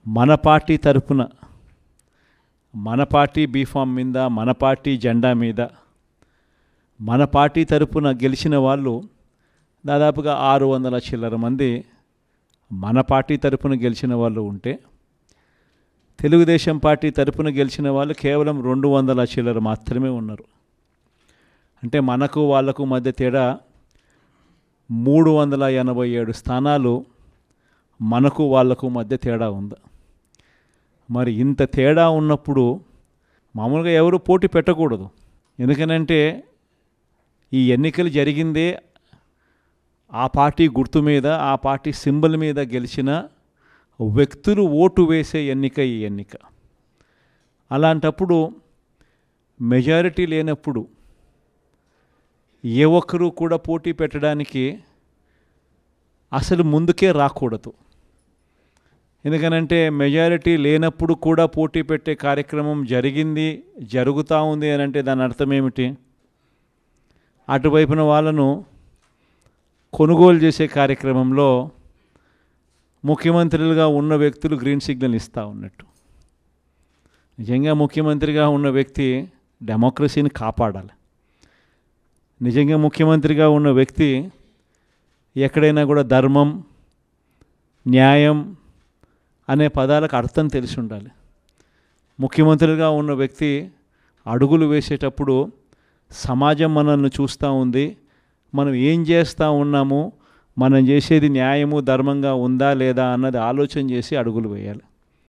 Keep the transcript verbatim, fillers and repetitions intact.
మన పార్టీ తరపున మన పార్టీ బీఫామ్ మీద మన పార్టీ జెండా మీద మన పార్టీ తరపున గెలిచిన వాళ్ళు దాదాపుగా ఆరు వందల చిల్లర మంది మన పార్టీ తరపున గెలిచిన వాళ్ళు ఉంటే తెలుగుదేశం పార్టీ తరపున గెలిచిన వాళ్ళు కేవలం రెండు వందల చిల్లర మాత్రమే ఉన్నారు. అంటే మనకు వాళ్లకు మధ్య తేడా మూడు వందల ఎనభై ఏడు స్థానాలు మనకు వాళ్లకు మధ్య తేడా ఉంది. మరి ఇంత తేడా ఉన్నప్పుడు మామూలుగా ఎవరు పోటీ పెట్టకూడదు. ఎందుకనంటే ఈ ఎన్నికలు జరిగిందే ఆ పార్టీ గుర్తు మీద ఆ పార్టీ సింబల్ మీద గెలిచిన వ్యక్తులు ఓటు వేసే ఎన్నిక ఈ ఎన్నిక. అలాంటప్పుడు మెజారిటీ లేనప్పుడు ఏ ఒక్కరూ కూడా పోటీ పెట్టడానికి అసలు ముందుకే రాకూడదు. ఎందుకనంటే మెజారిటీ లేనప్పుడు కూడా పోటీ పెట్టే కార్యక్రమం జరిగింది జరుగుతూ ఉంది అని అంటే దాని అర్థం ఏమిటి? అటువైపున వాళ్ళను కొనుగోలు చేసే కార్యక్రమంలో ముఖ్యమంత్రులుగా ఉన్న వ్యక్తులు గ్రీన్ సిగ్నల్ ఇస్తూ ఉన్నట్టు. నిజంగా ముఖ్యమంత్రిగా ఉన్న వ్యక్తి డెమోక్రసీని కాపాడాలి. నిజంగా ముఖ్యమంత్రిగా ఉన్న వ్యక్తి ఎక్కడైనా కూడా ధర్మం న్యాయం అనే పదాలకు అర్థం తెలిసి ఉండాలి. ముఖ్యమంత్రిగా ఉన్న వ్యక్తి అడుగులు వేసేటప్పుడు సమాజం మనల్ని చూస్తూ ఉంది, మనం ఏం చేస్తూ ఉన్నాము, మనం చేసేది న్యాయము ధర్మంగా ఉందా లేదా అన్నది ఆలోచన చేసి అడుగులు వేయాలి.